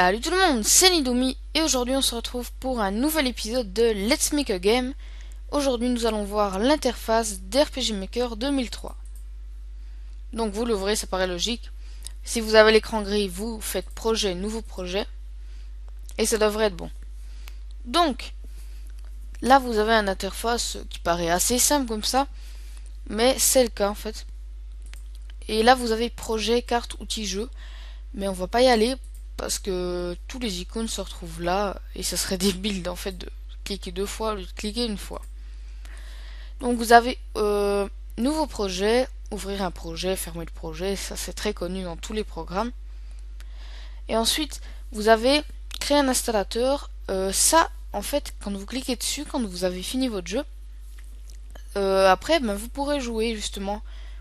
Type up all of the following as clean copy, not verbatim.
Salut tout le monde, c'est Nidomi et aujourd'hui on se retrouve pour un nouvel épisode de Let's Make a Game. Aujourd'hui nous allons voir l'interface d'RPG Maker 2003. Donc vous l'ouvrez, ça paraît logique. Si vous avez l'écran gris, vous faites projet, nouveau projet. Et ça devrait être bon. Donc, là vous avez une interface qui paraît assez simple comme ça. Mais c'est le cas en fait. Et là vous avez projet, carte, outils, jeu. Mais on va pas y aller parce que tous les icônes se retrouvent là et ça serait débile en fait de cliquer deux fois au lieu de cliquer une fois. Donc vous avez nouveau projet, ouvrir un projet, fermer le projet, ça c'est très connu dans tous les programmes. Et ensuite vous avez créer un installateur. Ça en fait quand vous cliquez dessus, quand vous avez fini votre jeu, après vous pourrez jouer justement.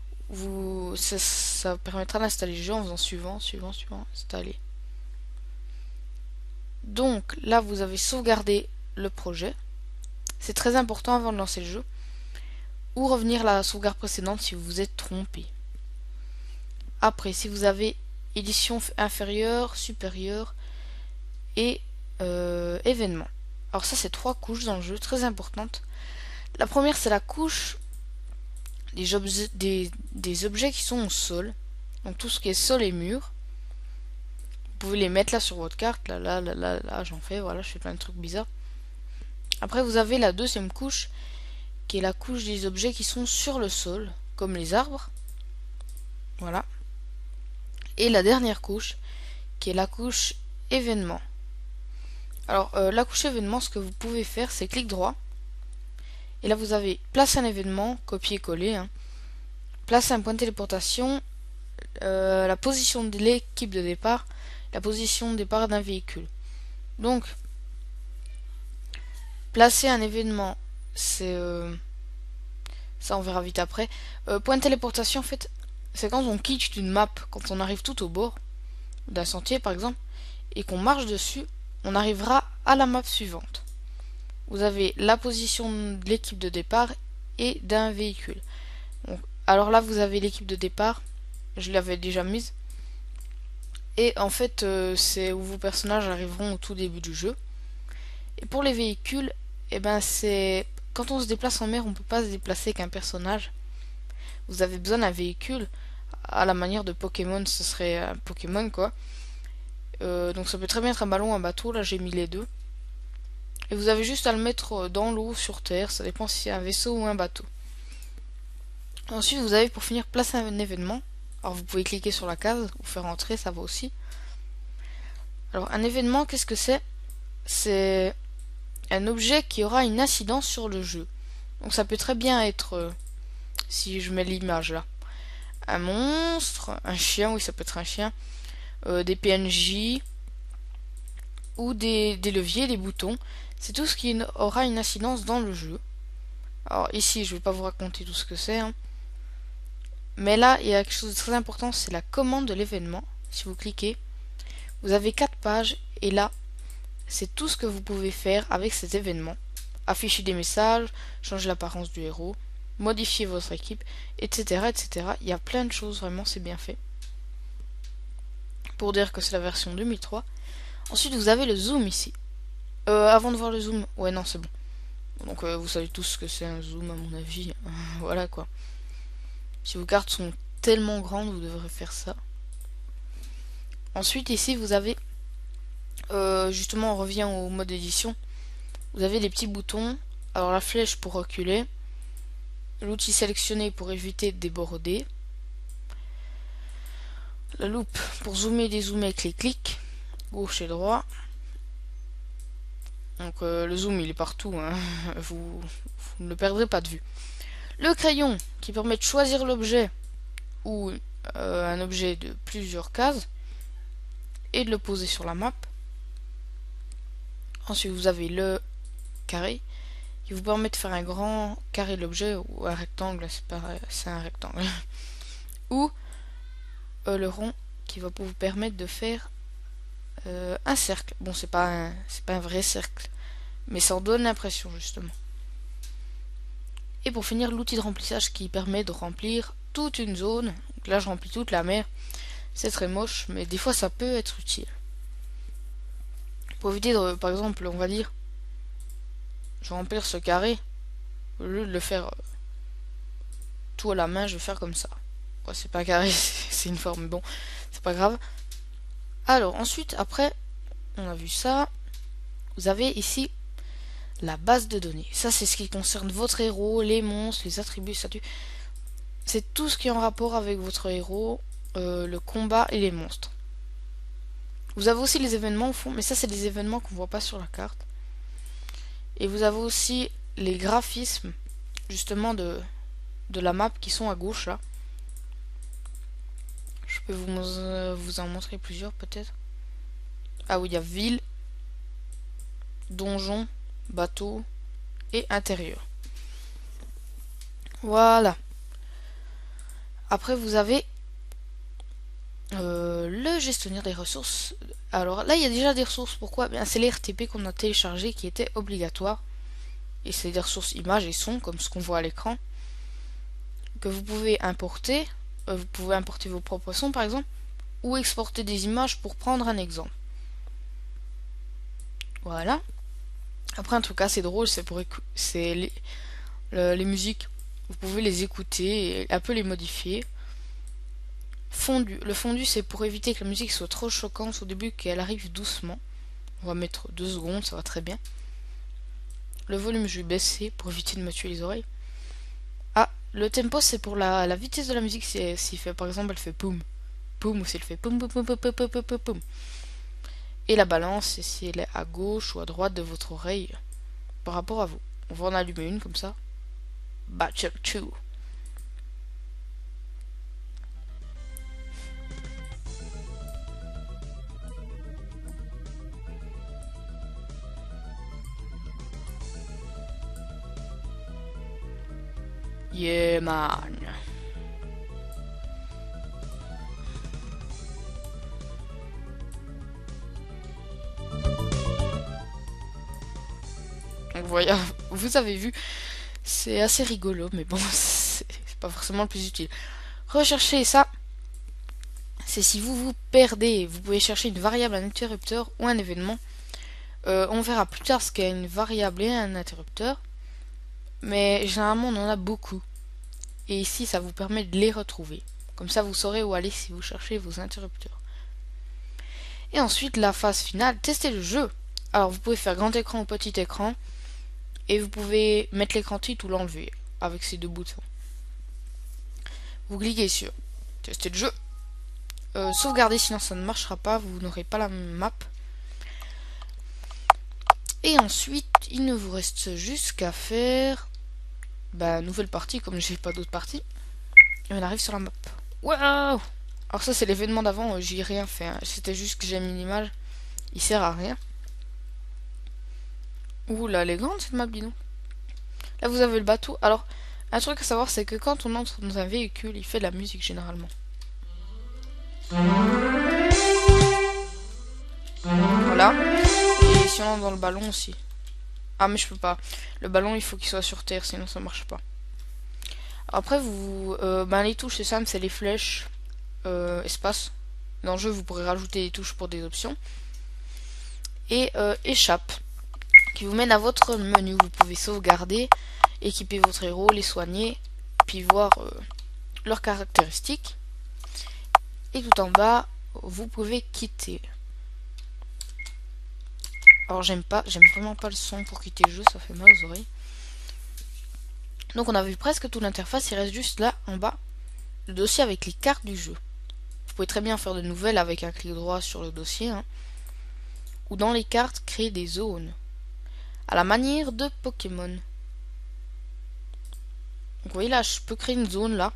Ça permettra d'installer le jeu en faisant suivant, installer. Donc là vous avez sauvegardé le projet. C'est très important avant de lancer le jeu. Ou revenir à la sauvegarde précédente si vous vous êtes trompé. Après, si vous avez édition inférieure, supérieure et événement. Alors ça c'est trois couches dans le jeu, très importantes. La première c'est la couche des objets qui sont au sol. Donc tout ce qui est sol et mur. Vous pouvez les mettre là sur votre carte. Là, j'en fais. Voilà, je fais plein de trucs bizarres. Après, vous avez la deuxième couche, qui est la couche des objets qui sont sur le sol, comme les arbres. Voilà. Et la dernière couche, qui est la couche événement. Alors, la couche événement, ce que vous pouvez faire, c'est clic droit. Et là, vous avez placer un événement, copier-coller. Hein. Placer un point de téléportation, la position de l'équipe de départ, la position de départ d'un véhicule. Donc, placer un événement, c'est... ça, on verra vite après. Point de téléportation, en fait, c'est quand on quitte une map, quand on arrive tout au bord d'un sentier, par exemple, et qu'on marche dessus, on arrivera à la map suivante. Vous avez la position de l'équipe de départ et d'un véhicule. Donc, alors là, vous avez l'équipe de départ. Je l'avais déjà mise. Et en fait, c'est où vos personnages arriveront au tout début du jeu. Et pour les véhicules, c'est... Quand on se déplace en mer, on peut pas se déplacer qu'un personnage. Vous avez besoin d'un véhicule. À la manière de Pokémon, ce serait un Pokémon, quoi. Donc ça peut très bien être un ballon ou un bateau. Là, j'ai mis les deux. Et vous avez juste à le mettre dans l'eau, sur terre. Ça dépend si c'est un vaisseau ou un bateau. Ensuite, vous avez pour finir placer un événement. Alors vous pouvez cliquer sur la case ou faire entrer, ça va aussi. Alors un événement, qu'est-ce que c'est? C'est un objet qui aura une incidence sur le jeu. Donc ça peut très bien être, si je mets l'image là, un monstre, un chien, oui ça peut être un chien, des PNJ, ou des leviers, des boutons. C'est tout ce qui aura une incidence dans le jeu. Alors ici je vais pas vous raconter tout ce que c'est, hein. Mais là, il y a quelque chose de très important, c'est la commande de l'événement. Si vous cliquez, vous avez 4 pages et là, c'est tout ce que vous pouvez faire avec cet événement. Afficher des messages, changer l'apparence du héros, modifier votre équipe, etc., etc. Il y a plein de choses, vraiment, c'est bien fait. Pour dire que c'est la version 2003. Ensuite, vous avez le zoom ici. Avant de voir le zoom, ouais, non, c'est bon. Donc, vous savez tous ce que c'est un zoom, à mon avis. Voilà, quoi. Si vos cartes sont tellement grandes, vous devrez faire ça. Ensuite, ici, vous avez... justement, on revient au mode édition. Vous avez des petits boutons. Alors, la flèche pour reculer. L'outil sélectionné pour éviter de déborder. La loupe pour zoomer et dézoomer avec les clics. Gauche et droit. Donc, le zoom, il est partout. Hein. Vous ne le perdrez pas de vue. Le crayon qui permet de choisir l'objet ou un objet de plusieurs cases et de le poser sur la map. Ensuite vous avez le carré qui vous permet de faire un grand carré de l'objet ou un rectangle, c'est un rectangle. Ou le rond qui va vous permettre de faire un cercle. Bon c'est pas un vrai cercle, mais ça en donne l'impression justement. Et pour finir, l'outil de remplissage qui permet de remplir toute une zone. Donc là, je remplis toute la mer. C'est très moche, mais des fois, ça peut être utile. Pour éviter de, par exemple, on va dire, je vais remplir ce carré, au lieu de le faire tout à la main, je vais faire comme ça. Ouais, c'est pas carré, c'est une forme, mais bon, c'est pas grave. Alors, ensuite, après, on a vu ça. Vous avez ici la base de données. Ça, c'est ce qui concerne votre héros, les monstres, les attributs, statuts. C'est tout ce qui est en rapport avec votre héros, le combat et les monstres. Vous avez aussi les événements au fond, mais ça, c'est des événements qu'on voit pas sur la carte. Et vous avez aussi les graphismes, justement, de la map qui sont à gauche, là. Je peux vous en montrer plusieurs, peut-être. Ah oui, il y a ville, donjon, bateau et intérieur. Voilà. Après, vous avez le gestionnaire des ressources. Alors là, il y a déjà des ressources. Pourquoi? Bien, c'est les RTP qu'on a téléchargés qui étaient obligatoires. Et c'est des ressources images et son, comme ce qu'on voit à l'écran, que vous pouvez importer. Vous pouvez importer vos propres sons, par exemple, ou exporter des images pour prendre un exemple. Voilà. Après, un truc assez drôle, c'est les musiques. Vous pouvez les écouter et un peu les modifier. Fondu. Le fondu, c'est pour éviter que la musique soit trop choquante au début, qu'elle arrive doucement. On va mettre 2 secondes, ça va très bien. Le volume, je vais baisser pour éviter de me tuer les oreilles. Ah, le tempo, c'est pour la vitesse de la musique. S'il fait, par exemple, elle fait poum, poum, ou si elle fait poum, poum, poum, poum, poum, poum, poum, poum. Et la balance, c'est si elle est à gauche ou à droite de votre oreille par rapport à vous. On va en allumer une comme ça. Battle 2. Yeah, man. Donc voilà, vous avez vu, c'est assez rigolo, mais bon, c'est pas forcément le plus utile. Recherchez ça, c'est si vous vous perdez, vous pouvez chercher une variable, un interrupteur ou un événement. On verra plus tard ce qu'est une variable et un interrupteur, mais généralement on en a beaucoup. Et ici, ça vous permet de les retrouver. Comme ça, vous saurez où aller si vous cherchez vos interrupteurs. Et ensuite, la phase finale, tester le jeu. Alors, vous pouvez faire grand écran ou petit écran. Et vous pouvez mettre l'écran titre ou l'enlever avec ces 2 boutons. Vous cliquez sur tester le jeu. Sauvegarder, sinon ça ne marchera pas. Vous n'aurez pas la même map. Et ensuite, il ne vous reste juste qu'à faire nouvelle partie, comme j'ai pas d'autres parties. Et on arrive sur la map. Waouh! Alors ça c'est l'événement d'avant, j'y ai rien fait, hein. C'était juste que j'ai mis une image. Il sert à rien. Ouh là, elle est grande cette map, dis donc. Là vous avez le bateau. Alors, un truc à savoir, c'est que quand on entre dans un véhicule, il fait de la musique généralement. Voilà. Et si on entre dans le ballon aussi. Ah mais je peux pas. Le ballon il faut qu'il soit sur terre, sinon ça marche pas. Après les touches c'est simple, c'est les flèches, espace. Dans le jeu vous pourrez rajouter des touches pour des options. Et échappe, qui vous mène à votre menu. Vous pouvez sauvegarder, équiper votre héros, les soigner, puis voir leurs caractéristiques. Et tout en bas, vous pouvez quitter. Alors j'aime vraiment pas le son pour quitter le jeu, ça fait mal aux oreilles. Donc on a vu presque toute l'interface, il reste juste là en bas le dossier avec les cartes du jeu. Vous pouvez très bien faire de nouvelles avec un clic droit sur le dossier, hein. Ou dans les cartes créer des zones à la manière de Pokémon. Donc vous voyez là, je peux créer une zone là.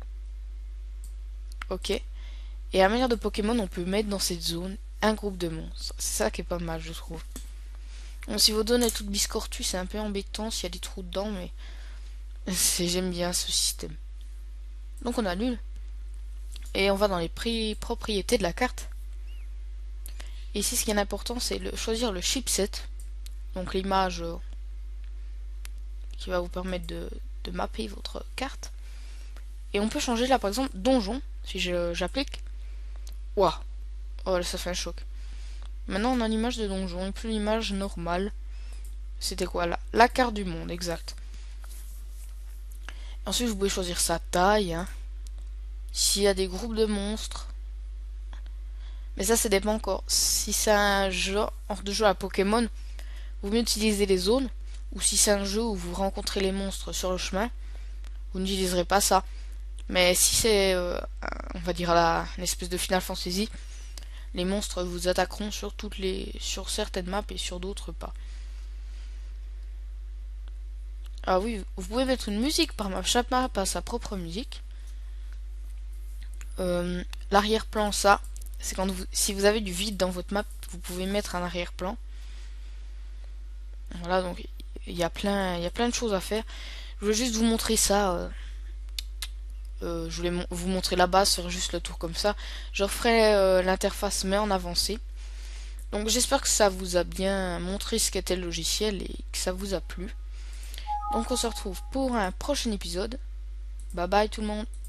Ok. Et à la manière de Pokémon, on peut mettre dans cette zone un groupe de monstres. C'est ça qui est pas mal, je trouve. Bon, si votre zone est toute biscortue, c'est un peu embêtant s'il y a des trous dedans, mais j'aime bien ce système. Donc on annule. Et on va dans les propriétés de la carte. Et ici, ce qui est important, c'est choisir le chipset. Donc l'image qui va vous permettre de mapper votre carte. Et on peut changer là, par exemple, donjon. Si j'applique. Waouh. Oh là, ça fait un choc. Maintenant on a l'image de donjon et plus l'image normale. C'était quoi là? La carte du monde, exact. Ensuite vous pouvez choisir sa taille, hein. S'il y a des groupes de monstres. Mais ça dépend encore. Si c'est un jeu hors de jeu à Pokémon, vous mieux utiliser les zones. Ou si c'est un jeu où vous rencontrez les monstres sur le chemin, vous n'utiliserez pas ça. Mais si c'est, on va dire, une espèce de Final Fantasy, les monstres vous attaqueront sur certaines maps et sur d'autres pas. Ah oui, vous pouvez mettre une musique par map. Chaque map a sa propre musique. L'arrière-plan, ça, c'est si vous avez du vide dans votre map, vous pouvez mettre un arrière-plan. Voilà, donc il y a plein de choses à faire. Je voulais juste vous montrer ça. Je voulais vous montrer la base, faire juste le tour comme ça. Je referai l'interface mais en avancé. Donc j'espère que ça vous a bien montré ce qu'était le logiciel et que ça vous a plu. Donc on se retrouve pour un prochain épisode. Bye bye tout le monde.